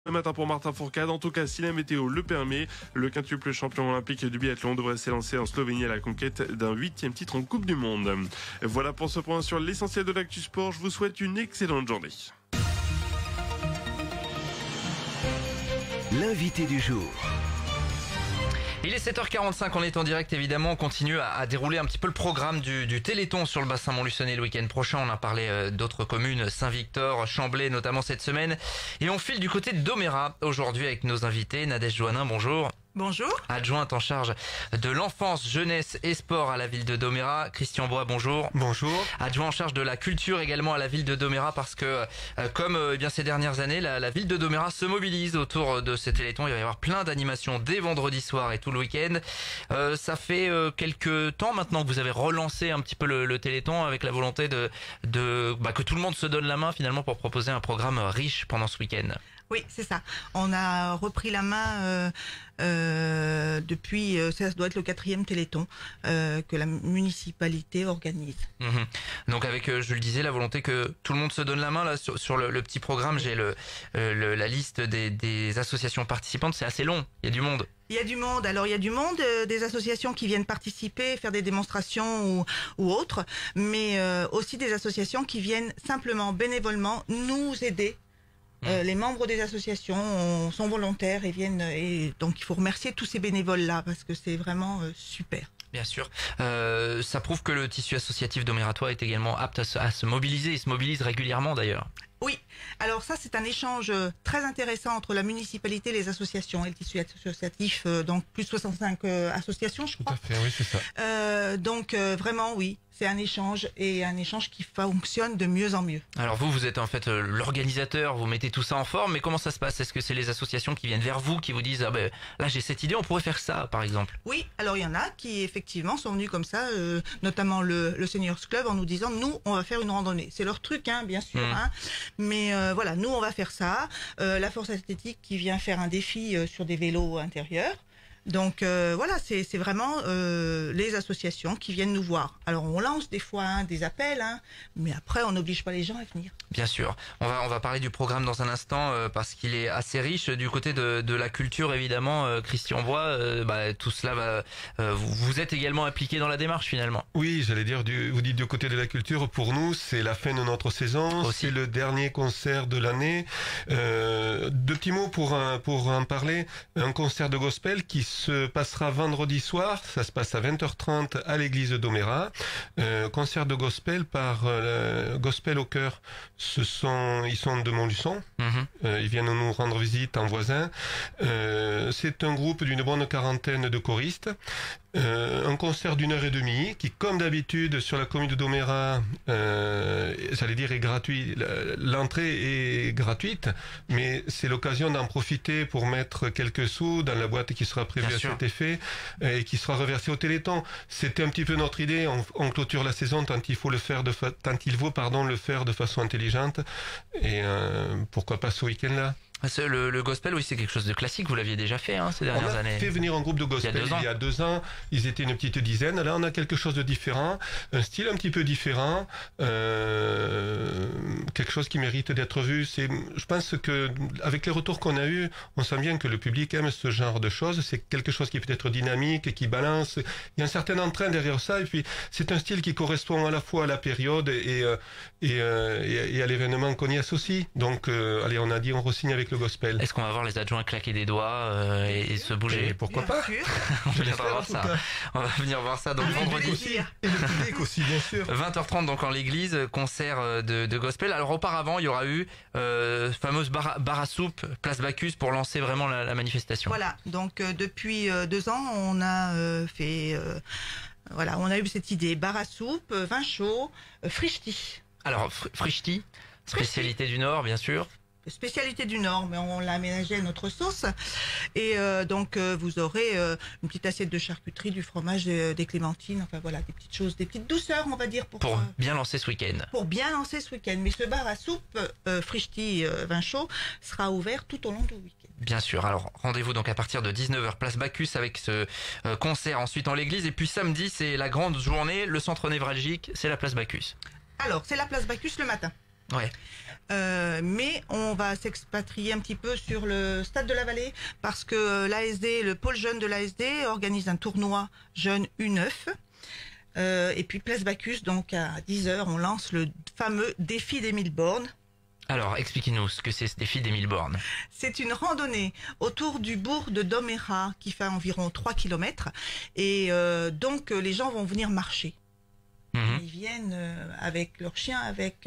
Le matin pour Martin Fourcade, en tout cas si la météo le permet, le quintuple champion olympique du biathlon devrait s'élancer en Slovénie à la conquête d'un 8e titre en Coupe du Monde. Voilà pour ce point sur l'essentiel de l'actu sport, je vous souhaite une excellente journée. L'invité du jour. Il est 7h45, on est en direct évidemment, on continue à dérouler un petit peu le programme du Téléthon sur le bassin Montluçonné le week-end prochain. On a parlé d'autres communes, Saint-Victor, Chamblay notamment cette semaine. Et on file du côté de Domérat aujourd'hui avec nos invités. Nadège Joannin, bonjour. Bonjour. Adjointe en charge de l'enfance, jeunesse et sport à la ville de Domérat. Christian Bois, bonjour. Bonjour. Adjoint en charge de la culture également à la ville de Domérat parce que comme bien ces dernières années, la ville de Domérat se mobilise autour de ces télétons. Il va y avoir plein d'animations dès vendredi soir et tout le week-end. Ça fait quelques temps maintenant que vous avez relancé un petit peu le téléthon avec la volonté de que tout le monde se donne la main finalement pour proposer un programme riche pendant ce week-end. Oui, c'est ça. On a repris la main depuis, ça doit être le 4e Téléthon que la municipalité organise. Donc avec, je le disais, la volonté que tout le monde se donne la main là sur le petit programme. J'ai la liste des associations participantes. C'est assez long. Il y a du monde. Il y a du monde. Alors il y a du monde, des associations qui viennent participer, faire des démonstrations ou autres, mais aussi des associations qui viennent simplement bénévolement nous aider. Les membres des associations sont volontaires et viennent, et donc il faut remercier tous ces bénévoles-là parce que c'est vraiment super. Bien sûr. Ça prouve que le tissu associatif domératois est également apte à se mobiliser. Il se mobilise régulièrement d'ailleurs. Oui, alors ça c'est un échange très intéressant entre la municipalité et les associations et le tissu associatif, donc plus de 65 associations je crois. Tout à fait, oui c'est ça. Donc vraiment oui, c'est un échange et un échange qui fonctionne de mieux en mieux. Alors vous êtes en fait l'organisateur, vous mettez tout ça en forme, mais comment ça se passe? Est-ce que c'est les associations qui viennent vers vous, qui vous disent là j'ai cette idée, on pourrait faire ça par exemple? Oui, alors il y en a qui effectivement sont venus comme ça, notamment le Seniors Club en nous disant nous on va faire une randonnée. C'est leur truc hein, bien sûr, hein, mais voilà, nous on va faire ça. La force athlétique qui vient faire un défi sur des vélos intérieurs. Donc voilà, c'est vraiment les associations qui viennent nous voir. Alors on lance des fois des appels, mais après on n'oblige pas les gens à venir. Bien sûr. On va parler du programme dans un instant parce qu'il est assez riche du côté de la culture évidemment. Christian Bois, tout cela vous êtes également impliqué dans la démarche finalement. Oui, j'allais dire, vous dites du côté de la culture, pour nous c'est la fin de notre saison, c'est le dernier concert de l'année. Deux petits mots pour en parler. Un concert de gospel qui se passera vendredi soir, ça se passe à 20h30 à l'église de Domérat. Concert de gospel par Gospel au cœur. Ils sont de Montluçon. Ils viennent nous rendre visite en voisin. C'est un groupe d'une bonne quarantaine de choristes. Un concert d'1h30 qui, comme d'habitude, sur la commune de Domérat, j'allais dire est gratuit. L'entrée est gratuite, mais c'est l'occasion d'en profiter pour mettre quelques sous dans la boîte qui sera prévue à cet effet et qui sera reversée au Téléthon. C'était un petit peu notre idée. On clôture la saison tant il vaut le faire de façon intelligente et pourquoi pas ce week-end-là. Le gospel, oui, c'est quelque chose de classique. Vous l'aviez déjà fait ces dernières années. On a fait venir un groupe de gospel il y a 2 ans. Ils étaient une petite dizaine. Là, on a quelque chose de différent, un style un petit peu différent, quelque chose qui mérite d'être vu. Je pense que avec les retours qu'on a eus, on sent bien que le public aime ce genre de choses. C'est quelque chose qui peut être dynamique, qui balance. Il y a un certain entrain derrière ça. Et puis, c'est un style qui correspond à la fois à la période et à l'événement qu'on y associe. Donc, allez, on a dit on re-signe avec le gospel. Est-ce qu'on va voir les adjoints claquer des doigts et se bouger? Et pourquoi pas? On va voir ça. On va venir voir ça donc vendredi. Et le public aussi, bien sûr. 20h30 donc en l'église, concert de gospel. Alors auparavant, il y aura eu fameuse bar à soupe, place Bacchus pour lancer vraiment la manifestation. Voilà, donc depuis 2 ans, on a on a eu cette idée, bar à soupe, vin chaud, frichti. Alors frichti, spécialité du Nord bien sûr. Spécialité du Nord, mais on l'a aménagé à notre sauce. Et donc vous aurez une petite assiette de charcuterie, du fromage, des clémentines, enfin voilà, des petites choses, des petites douceurs, on va dire. Pour bien lancer ce week-end. Pour bien lancer ce week-end. Mais ce bar à soupe, frichti, vin chaud, sera ouvert tout au long du week-end. Bien sûr. Alors rendez-vous donc à partir de 19h, place Bacchus avec ce concert ensuite en l'église. Et puis samedi, c'est la grande journée, le centre névralgique, c'est la place Bacchus. Alors, c'est la place Bacchus le matin. Ouais. Mais on va s'expatrier un petit peu sur le stade de la Vallée parce que l'ASD, le pôle jeune de l'ASD organise un tournoi jeune U9. Et puis Place Bacchus, donc à 10h, on lance le fameux défi des 1000 bornes. Alors, expliquez-nous ce que c'est ce défi des 1000 bornes. C'est une randonnée autour du bourg de Domérat qui fait environ 3 km. Et donc les gens vont venir marcher. Ils viennent avec leurs chiens, avec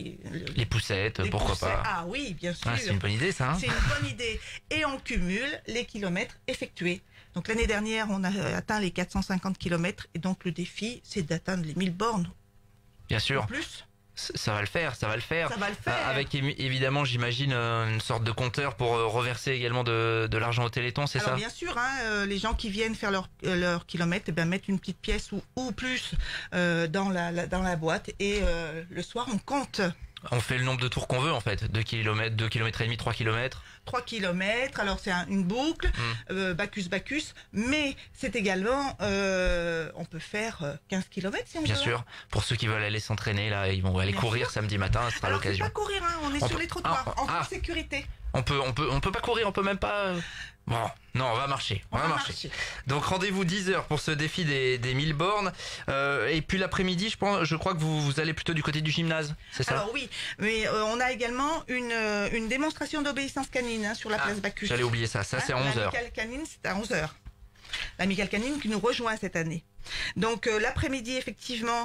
les poussettes, pourquoi pas. Ah oui, bien sûr. Ah, c'est une bonne idée, ça. C'est une bonne idée. Et on cumule les kilomètres effectués. Donc l'année dernière, on a atteint les 450 kilomètres. Et donc le défi, c'est d'atteindre les 1000 bornes. Bien sûr. En plus. Ça va le faire, ça va le faire. Ça va le faire. Avec évidemment, j'imagine, une sorte de compteur pour reverser également de l'argent au Téléthon, c'est ça? Alors bien sûr, les gens qui viennent faire leur kilomètre, eh ben, mettent une petite pièce ou plus dans la boîte et le soir on compte. On fait le nombre de tours qu'on veut en fait, 2 km, 2 km et demi, 3 km. 3 km, alors c'est une boucle, Bacchus, mais c'est également, on peut faire 15 km si on veut. Bien sûr, pour ceux qui veulent aller s'entraîner, là, ils vont aller courir samedi matin, ce sera l'occasion. Alors c'est pas courir, on est sur les trottoirs, en sécurité. On peut pas courir, on peut même pas... Bon, non, on va marcher. On va marcher. Donc rendez-vous 10h pour ce défi des 1000 bornes. Et puis l'après-midi, je crois que vous allez plutôt du côté du gymnase, c'est ça? Alors oui, mais on a également une démonstration d'obéissance canine sur la place Bacchus. J'allais oublier ça, c'est à 11h. L'amicale canine, c'est à 11h. L'amicale canine qui nous rejoint cette année. Donc l'après-midi, effectivement,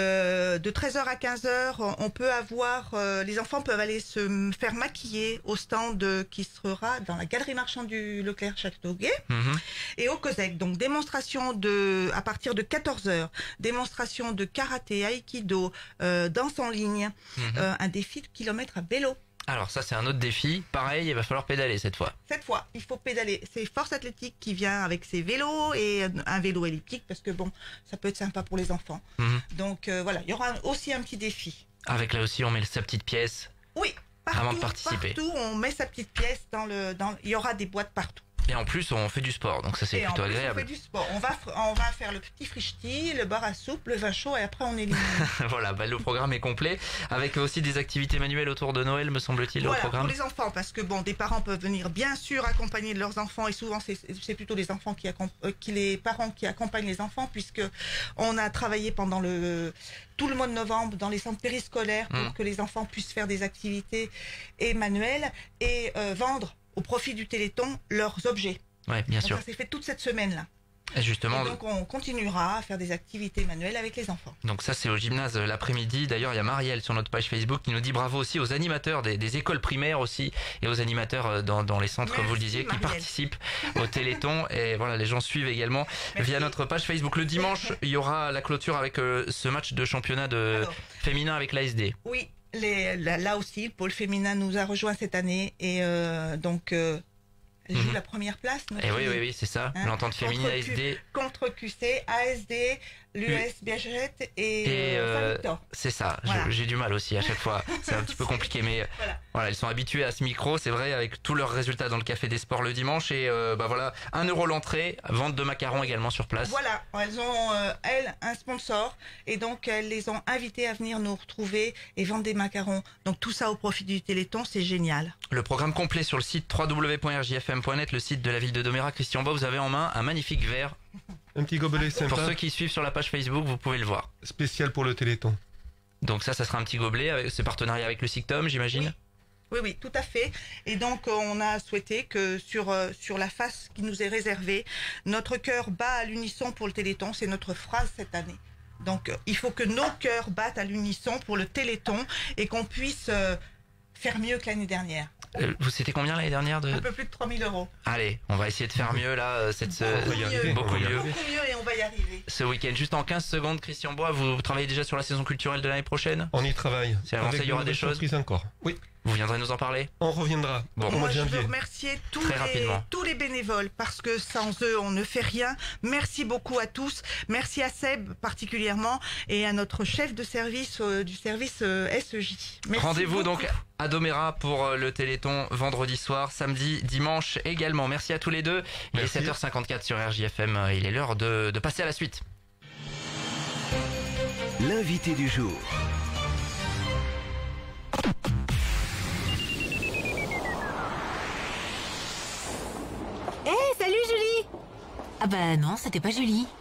de 13h à 15h, on peut avoir, les enfants peuvent aller se faire maquiller au stand qui sera dans la galerie marchande du Leclerc Châteauguay et au COSEC. Donc démonstration à partir de 14h, démonstration de karaté, aïkido, danse en ligne, un défi de kilomètres à vélo. Alors ça c'est un autre défi, pareil il va falloir pédaler cette fois. Cette fois il faut pédaler, c'est Force Athlétique qui vient avec ses vélos et un vélo elliptique parce que bon ça peut être sympa pour les enfants. Donc voilà, il y aura aussi un petit défi. Avec là aussi on met sa petite pièce. Oui, avant de participer. Partout on met sa petite pièce il y aura des boîtes partout. Et en plus, on fait du sport, donc ça c'est plutôt agréable. On fait du sport. On va faire le petit frichti, le bar à soupe, le vin chaud et après on élimine. Voilà, le programme est complet avec aussi des activités manuelles autour de Noël, me semble-t-il, au programme. Pour les enfants, parce que bon, des parents peuvent venir bien sûr accompagner leurs enfants et souvent c'est plutôt les enfants les parents qui accompagnent les enfants puisque on a travaillé pendant tout le mois de novembre dans les centres périscolaires pour que les enfants puissent faire des activités et manuelles et vendre au profit du Téléthon leurs objets. Ouais, bien sûr. Ça s'est fait toute cette semaine-là. Et justement. Et donc on continuera à faire des activités manuelles avec les enfants. Donc ça c'est au gymnase l'après-midi. D'ailleurs il y a Marielle sur notre page Facebook qui nous dit bravo aussi aux animateurs des écoles primaires aussi et aux animateurs dans les centres. Merci, comme vous le disiez, Marielle, qui participent au Téléthon. Et voilà, les gens suivent également via notre page Facebook. Le dimanche il y aura la clôture avec ce match de championnat féminin avec l'ASD. Oui. Là aussi, le pôle féminin nous a rejoint cette année et donc elle joue la première place. Et oui, c'est ça. L'entente féminine ASD. Contre QC, ASD, l'US Biagette et c'est ça. Voilà. J'ai du mal aussi à chaque fois. C'est un petit peu compliqué, mais voilà, ils sont habitués à ce micro, c'est vrai, avec tous leurs résultats dans le Café des Sports le dimanche. Et voilà, 1 € l'entrée, vente de macarons également sur place. Voilà, elles ont un sponsor et donc elles les ont invitées à venir nous retrouver et vendre des macarons. Donc tout ça au profit du Téléthon, c'est génial. Le programme complet sur le site www.rjfm.net, le site de la ville de Domérat. Christian Bois, vous avez en main un magnifique verre. Un petit gobelet sympa. Pour ceux qui suivent sur la page Facebook, vous pouvez le voir. Spécial pour le Téléthon. Donc ça sera un petit gobelet avec ce partenariat avec le SICTOM, j'imagine. Oui, tout à fait. Et donc on a souhaité que sur la face qui nous est réservée, notre cœur bat à l'unisson pour le Téléthon. C'est notre phrase cette année. Donc il faut que nos cœurs battent à l'unisson pour le Téléthon et qu'on puisse faire mieux que l'année dernière. C'était combien l'année dernière Un peu plus de 3 000 €. Allez, on va essayer de faire mieux là, beaucoup mieux et on va y arriver. Ce week-end, juste en 15 secondes, Christian Bois, vous travaillez déjà sur la saison culturelle de l'année prochaine? On y travaille. C'est avancé, il y aura des choses encore. Oui. Vous viendrez nous en parler? On reviendra. Bon. Moi, je veux remercier tous les bénévoles parce que sans eux, on ne fait rien. Merci beaucoup à tous. Merci à Seb particulièrement et à notre chef de service du service SEJ. Rendez-vous donc à Domérat pour le Téléthon vendredi soir, samedi, dimanche également. Merci à tous les deux. Il est 7h54 sur RJFM. Il est l'heure de passer à la suite. L'invité du jour. Hé, salut Julie! Ah bah non, c'était pas Julie.